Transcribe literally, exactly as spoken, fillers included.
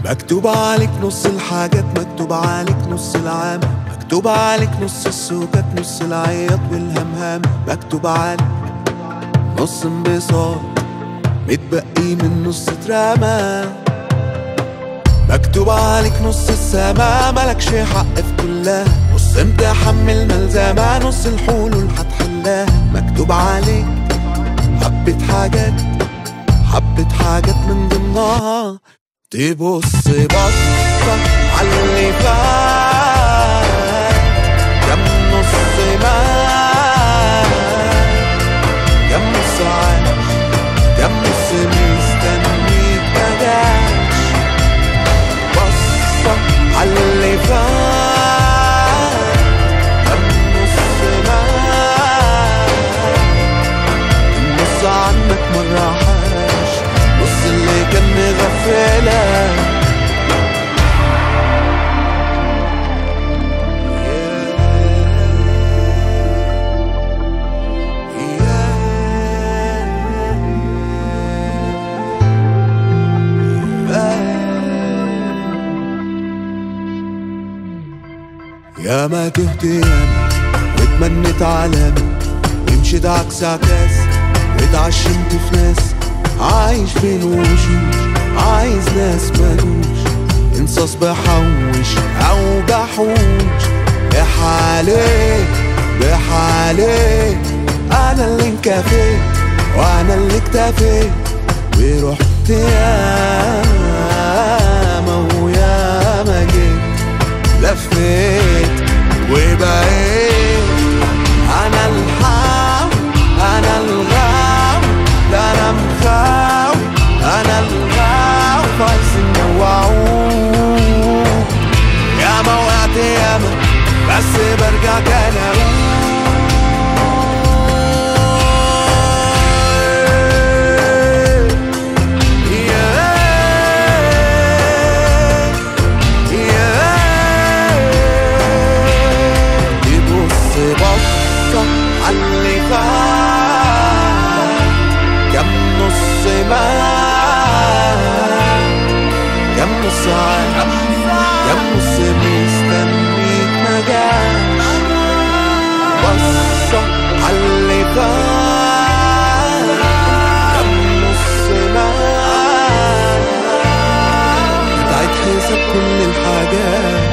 مكتوب عليك نص الحاجات، مكتوب عليك نص العام، مكتوب عليك نص السكات، نص العياط والهمهام، مكتوب عليك نص انبساط متبقي من نص اترمى. مكتوب عليك نص السما ملكش حق في كلها، نص متحمل ملزمة، نص الحلول هتحلها. مكتوب عليك حبة حاجات، حبة حاجات من ضمنها تبص بصة عاللي فات، كم نص مات، كم نص عاش، كم نص مستنيك مجاش. بصة عاللي فات، كم نص مات، النص عنك مراحاش، نص اللي كان مغفلك. يا ما تهت ياما واتمنيت علامة، ومشيت عكس عكاس واتعشمت في ناس، عايش بين وشوش عايز ناس مالوش، انصاص بحوش او بحوش. بحالي بحالي انا اللي انكفيت وانا اللي اكتفيت، ورحت ياما وياما جيت لفيت وبقيت انا الحاوي انا الغاوي، لا انا مخاوي انا الغاوي، عايزين نوعوه. ياما وقعت ياما بس برجع تاني اقول عاللي فات، كم نص مات، كم نص عاش، كم نص مستنيك مجاش. بصة عاللي فات، كم نص مات، بتعيد حساب كل الحاجات.